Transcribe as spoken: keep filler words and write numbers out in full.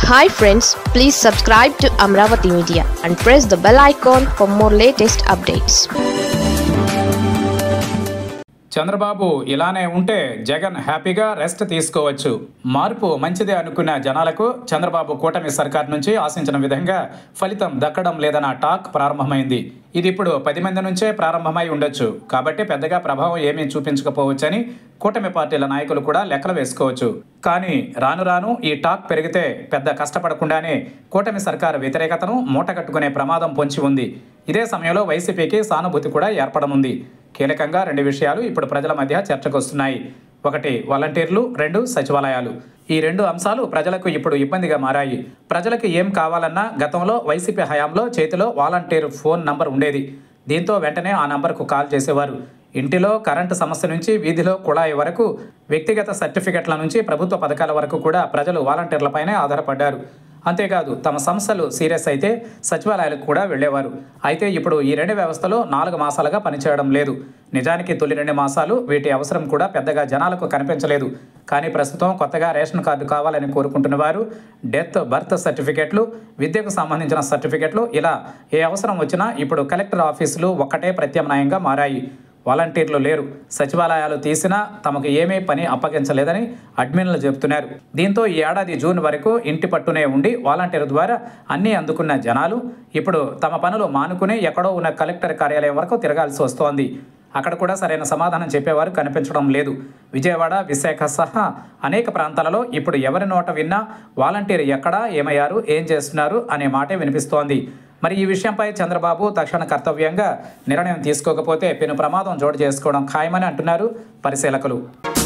Hi friends, please subscribe to Amravati Media and press the bell icon for more latest updates. Chandrababu ఇలానే ఉంటే జగన్ హ్యాపీగా rest తీసుకోవచ్చు. మార్పు మంచిదే అనుకున్న జనాలకు చంద్రబాబు కూటమి సర్కార్ నుంచి ఆశించిన విధంగా ఫలితం దక్కడం లేదన్న టాక్ ప్రారంభమైంది. ఇది ఇప్పుడు పది మంది నుంచే ప్రారంభమై ఉండొచ్చు. కాబట్టి పెద్దగా ప్రభావం ఏమీ చూపించకపోవచ్చని కూటమి పార్టీల నాయకులు కూడా లెక్కలు వేసుకోవచ్చు. కానీ రాను రాను ఈ టాక్ పెరిగితే పెద్ద కష్టపడకుండానే కూటమి సర్కారు వ్యతిరేకతను మూటగట్టుకునే ప్రమాదం పొంచి ఉంది. ఇదే సమయంలో వైసీపీకి సానుభూతి కూడా ఏర్పడనుంది. కీలకంగా రెండు విషయాలు ఇప్పుడు ప్రజల మధ్య చర్చకు వస్తున్నాయి. ఒకటి వాలంటీర్లు, రెండు సచివాలయాలు. ఈ రెండు అంశాలు ప్రజలకు ఇప్పుడు ఇబ్బందిగా మారాయి. ప్రజలకు ఏం కావాలన్నా గతంలో వైసీపీ హయాంలో చేతిలో వాలంటీర్ ఫోన్ నంబర్ ఉండేది. దీంతో వెంటనే ఆ నంబర్కు కాల్ చేసేవారు. ఇంటిలో కరెంటు సమస్య నుంచి వీధిలో కుళాయి వరకు, వ్యక్తిగత సర్టిఫికెట్ల నుంచి ప్రభుత్వ పథకాల వరకు కూడా ప్రజలు వాలంటీర్లపైనే ఆధారపడ్డారు. అంతేకాదు తమ సమస్యలు సీరియస్ అయితే సచివాలయాలకు కూడా వెళ్లేవారు. అయితే ఇప్పుడు ఈ రెండు వ్యవస్థలు నాలుగు మాసాలుగా పనిచేయడం లేదు. నిజానికి తొలి రెండు మాసాలు వీటి అవసరం కూడా పెద్దగా జనాలకు కనిపించలేదు. కానీ ప్రస్తుతం కొత్తగా రేషన్ కార్డు కావాలని కోరుకుంటున్న వారు, డెత్ బర్త్ సర్టిఫికెట్లు, విద్యకు సంబంధించిన సర్టిఫికెట్లు, ఇలా ఏ అవసరం వచ్చినా ఇప్పుడు కలెక్టర్ ఆఫీసులు ఒక్కటే ప్రత్యామ్నాయంగా మారాయి. వాలంటీర్లు లేరు. సచివాలయాలు తీసినా తమకు ఏమీ పని అప్పగించలేదని అడ్మిన్లు చెబుతున్నారు. దీంతో ఈ ఏడాది జూన్ వరకు ఇంటి పట్టునే ఉండి వాలంటీర్ ద్వారా అన్నీ అందుకున్న జనాలు ఇప్పుడు తమ పనులు మానుకుని ఎక్కడో ఉన్న కలెక్టర్ కార్యాలయం వరకు తిరగాల్సి వస్తోంది. అక్కడ కూడా సరైన సమాధానం చెప్పేవారు కనిపించడం లేదు. విజయవాడ, విశాఖ సహా అనేక ప్రాంతాలలో ఇప్పుడు ఎవరి నోట విన్నా వాలంటీర్ ఎక్కడా, ఏమయ్యారు, ఏం చేస్తున్నారు అనే మాటే వినిపిస్తోంది. మరి ఈ విషయంపై చంద్రబాబు తక్షణ కర్తవ్యంగా నిర్ణయం తీసుకోకపోతే పెను ప్రమాదం చోటు చేసుకోవడం ఖాయమని అంటున్నారు పరిశీలకులు.